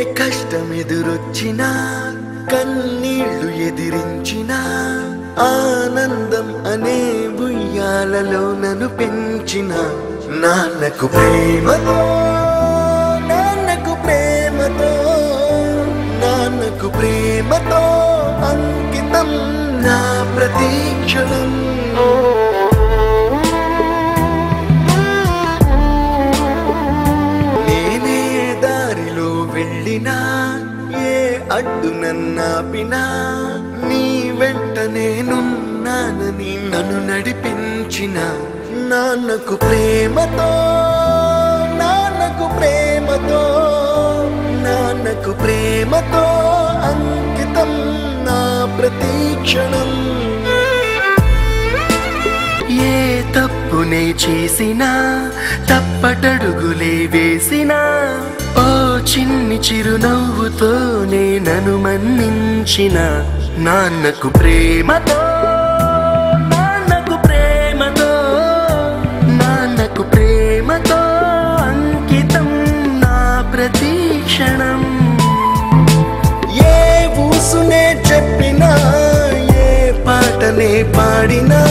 కష్టమెదురొచ్చినా కన్నీళ్లు ఎదిరించినా ఆనందం అనే ఉయ్యాలలో నన్ను పెంచిన నాన్నకు ప్రేమతో నాన్నకు ప్రేమతో నాన్నకు ప్రేమతో అంకితం నా ప్రతీక్షణం. నేనే దారిలో వెళ్ళినా ఏ అడ్డు నన్నాపినా నీ వెంట నేనున్నానని నన్ను నడిపించిన నాన్నకు ప్రేమతో నాన్నకు ప్రేమతో నాన్నకు ప్రేమతో అంకితం నా ప్రతీక్షణం. ఏ తప్పునే చేసినా తప్పటడుగులే వేసినా ఓ చిన్ని చిరునవ్వుతోనే నన్ను మన్నించిన నాన్నకు ప్రేమతో నాన్నకు ప్రేమతో నాన్నకు ప్రేమతో అంకితం నా ప్రతీక్షణం. ఏ ఊసునే చెప్పినా ఏ పాటనే పాడినా